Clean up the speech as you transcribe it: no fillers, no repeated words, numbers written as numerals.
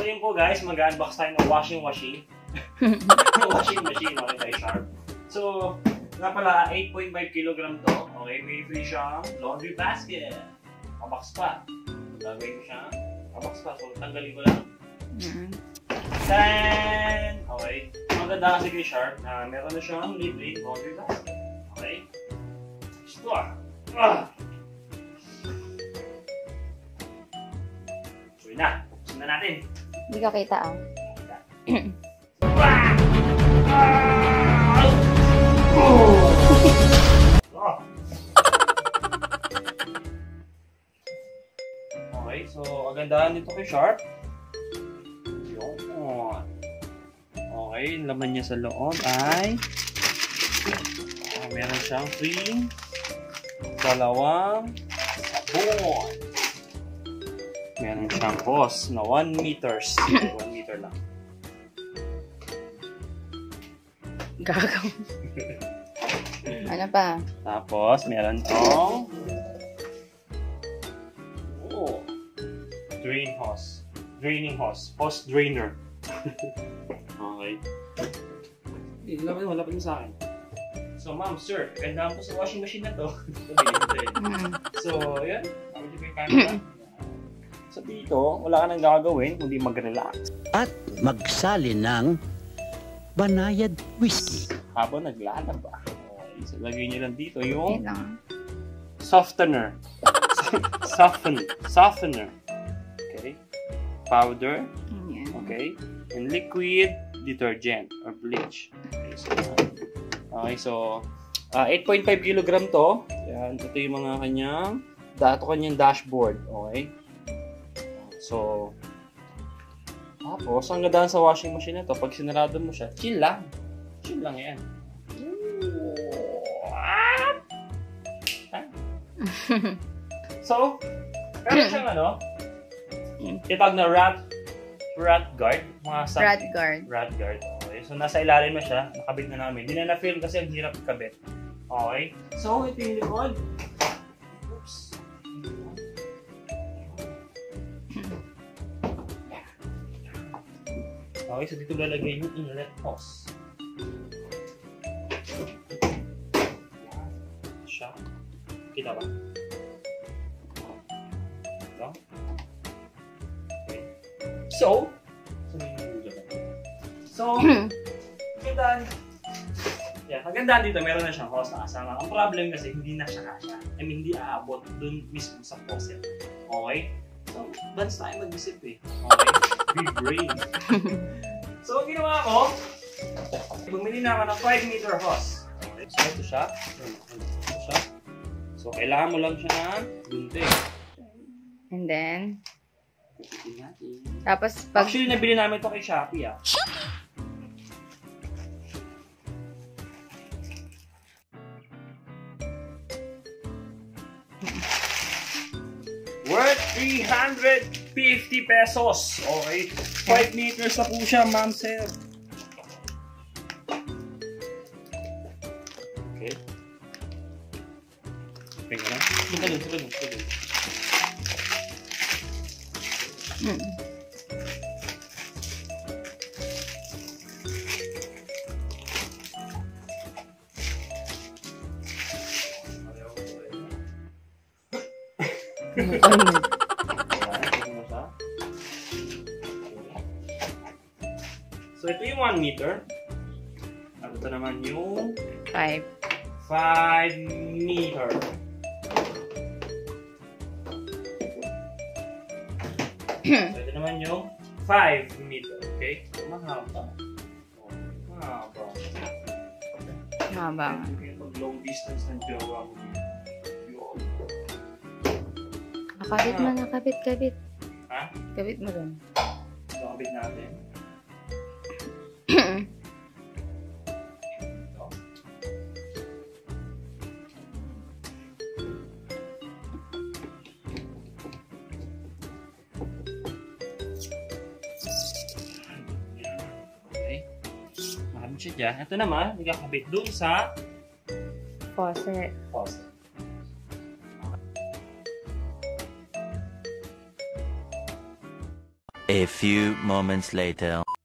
yun po guys, mag-unbox tayo ng washing machine. Washing machine, okay, by Sharp. So, nga pala, 8.5 kg to. Okay, may free siyang laundry basket. Kabox pa. Gagawin mo siya. Kabox pa. So, tanggalin ko lang. Then, okay. Maganda kasi kay Sharp na meron na siyang libre laundry basket. Okay. Store. So, yun na. Buksan na natin. Hindi ka kita ah. Okay, so agandahan dito kay Sharp. Yun. Okay, yung laman niya sa loob ay meron siyang free dalawang sabon. Meron siyang hose na 1 meters. 1 meter lang. Gagaw. Ano pa? Tapos, meron tong drain hose. Draining hose. Hose drainer. Okay. Wala pa yung sa akin. So, ma'am, sir, gandaan po sa washing machine na to. So, yan. Ako dito yung camera. So, dito, wala ka nang gagawin kundi mag-relax. At magsali ng banayad whiskey. Habang naglalaba. Okay. So, lagay niyo lang dito yung softener. Softener. Okay. Powder. Okay. And liquid detergent or bleach. Okay, so 8.5 kg to. Yan, ito yung mga kanyang dashboard. Okay. So, tapos, ang gandaan sa washing machine na to, pag sinarado mo siya, chill lang. Chill lang yan. So, meron siyang itag na rat guard. Rat guard. Okay. So, nasa ilalim na siya. Nakabit na namin. Hindi na na-film kasi ang hirap ikabit. Okay. So, ito yung likod. Oops. Okay, so dito lalagay yung inlet hose. Siya. Kita ba? Ito. Okay. So, magandaan dito, meron na siyang hose na kasama. Ang problem kasi, hindi na siya kasya. I mean, hindi aabot dun mismo sa faucet. Okay? So, dance tayo mag-isip eh. Okay? Big brain. So, ang ginawa ko, bumili na ako ng 5 meter hose. Okay, so, ito siya. So, kailangan mo lang siya ng gunting. And then, tapos, actually, nabili namin ito kay Shopee ah. Worth 350 pesos. Okay. 5 meters na po siya, ma'am, sir. Okay. Okay ka na? Suka dun. So, ito yung 1 meter. At ito naman yung 5 meter. So, ito naman yung 5 meter. Okay? So, mahaba. Mahaba. Pag long distance ng jowa mo. Nakabit. Ha? Kabit mo dun. Nakabit natin. Okay. Nakabit siya dyan. Ito naman, nagkakabit dun sa faucet. A few moments later.